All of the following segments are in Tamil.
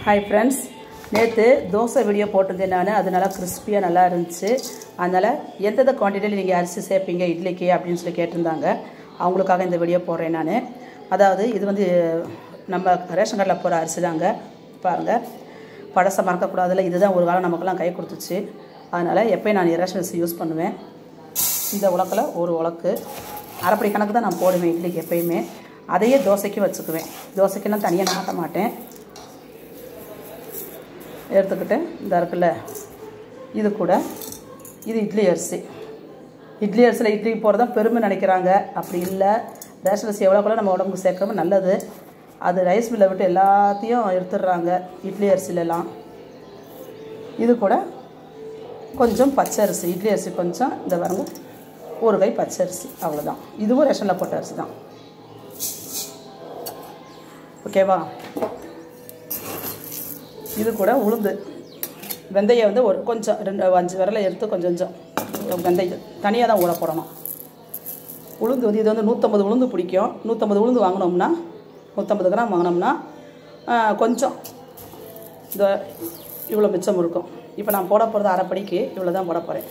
Hi friends, நேத்து தோசை வீடியோ போட்டுருந்தேன் நான். அது நல்லா கிறிஸ்பியா நல்லா இருந்துச்சு. அதனால எந்த குவாண்டிட்டில நீங்க அரிசி சேர்ப்பீங்க இட்லிக்கு அப்படினு சொல்லி கேட்டிருந்தாங்க. அவங்களுக்காக இந்த வீடியோ போடுறேன் நான். அதாவது இது வந்து நம்ம ரேஷன் கடையில போற அரிசி தாங்க. பாருங்க. பழச மறக்க கூடாதுல. இதுதான் ஒரு காலம் நமக்கெல்லாம் கை கொடுத்துச்சு. அதனால எப்பவும் நான் ரேஷன் அரிசி யூஸ் பண்ணுவேன். இந்த உலக்கல ஒரு உலக்கு அரைப்படி கணக்கு தான் நான் போடுவேன் இட்லிக்கு எப்பயுமே. அதையே தோசைக்கு வச்சுக்குவேன். தோசைக்கு நான் தனியா நாட்ட மாட்டேன். எடுத்துக்கிட்டு இந்த இருக்குல்ல இது கூட இது இட்லி அரிசி. இட்லி அரிசில இட்லி போறதா பெருமை நினைக்கிறாங்க. அப்படி இல்ல. ரேஷன் அரிசி எவ்வளவுக்குள்ள நம்ம உடம்புக்கு சேர்க்கறது நல்லது. அது ரைஸ் மில்ல விட்டு எல்லாத்தையும் எடுத்துறாங்க இட்லி அரிசில எல்லாம். இது கூட கொஞ்சம் பச்சை அரிசி இட்லி அரிசி கொஞ்சம் இந்த பாருங்க ஒரு கை பச்சை அரிசி அவ்வளவுதான். இதுவும் ரேஷன்ல போட்ட அரிசி தான். ஓகேவா? இது கூட உளுந்து வெந்தயம் வந்து ஒரு கொஞ்சம் 2-5 விரல எடுத்து கொஞ்சம் வெந்தயம் தனியாக தான் ஊற போடணும். உளுந்து வந்து இது வந்து 150 உளுந்து பிடிக்கும். 150 உளுந்து வாங்கினோம்னா 150 கிராம் வாங்கினோம்னா கொஞ்சம் இந்த இவ்வளோ மிச்சம் இருக்கும். இப்போ நான் போட போகிறது அரைப்படிக்கு இவ்வளோ தான் போட போகிறேன்.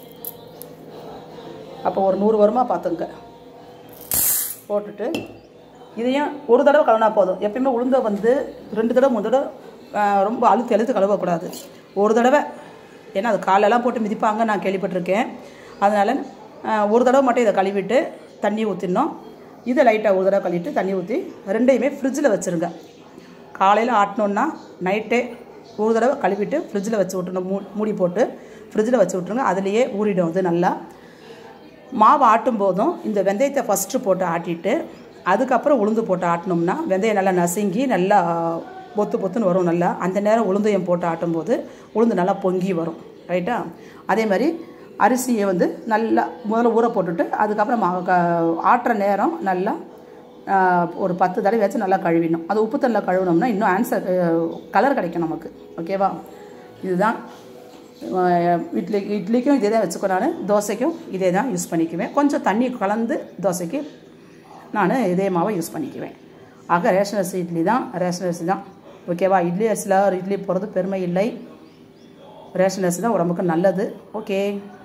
அப்போ ஒரு 100 வருமா பார்த்துங்க. போட்டுட்டு இதையும் ஒரு தடவை கழுவினா போதும். எப்பயுமே உளுந்தை வந்து 2 தடவை 3 தடவை ரொம்ப அழுத்து கழுவக்கூடாது. ஒரு தடவை ஏன்னா அது காலெல்லாம் போட்டு மிதிப்பாங்க நான் கேள்விப்பட்டிருக்கேன். அதனால் ஒரு தடவை மட்டும் இதை கழுவிட்டு தண்ணி ஊற்றிடணும். இதை லைட்டாக ஒரு தடவை கழுவிட்டு தண்ணி ஊற்றி ரெண்டையுமே ஃப்ரிட்ஜில் வச்சுருங்க. காலையில் ஆட்டினோன்னா நைட்டே ஒரு தடவை கழுவிட்டு ஃப்ரிட்ஜில் வச்சு விட்டுணும். மூடி போட்டு ஃப்ரிட்ஜில் வச்சு விட்ருங்க. அதுலேயே ஊறிடும் அது நல்லா. மாவு ஆட்டும் போதும் இந்த வெந்தயத்தை ஃபஸ்ட்டு போட்டு ஆட்டிட்டு அதுக்கப்புறம் உளுந்து போட்டு ஆட்டினோம்னா வெந்தயம் நல்லா நசுங்கி நல்லா பொத்துன்னு வரும் நல்லா. அந்த நேரம் உளுந்தையும் போட்டு ஆட்டும்போது உளுந்து நல்லா பொங்கி வரும். ரைட்டா? அதே மாதிரி அரிசியை வந்து நல்லா முதல்ல ஊற போட்டுட்டு அதுக்கப்புறம் ஆட்டுற நேரம் நல்லா ஒரு 10 தடவை வச்சு நல்லா கழுவிடணும். அது உப்பு தண்ணியில் கழுவினோம்னா இன்னும் கலர் கிடைக்கும் நமக்கு. ஓகேவா? இதுதான் இட்லிக்கும் இதே தான் வச்சுக்கோ. நான் தோசைக்கும் இதே தான் யூஸ் பண்ணிக்குவேன். கொஞ்சம் தண்ணி கலந்து தோசைக்கு நான் இதே மாவை யூஸ் பண்ணிக்குவேன். ஆக ரேஷன் அரிசி இட்லி தான் ரேஷன் அரிசி தான். ஓகேவா? இட்லி அரிசியில் ஒரு இட்லி போகிறது பெருமை இல்லை. ரேஷன் அரிசி தான் உடம்புக்கு நல்லது. ஓகே.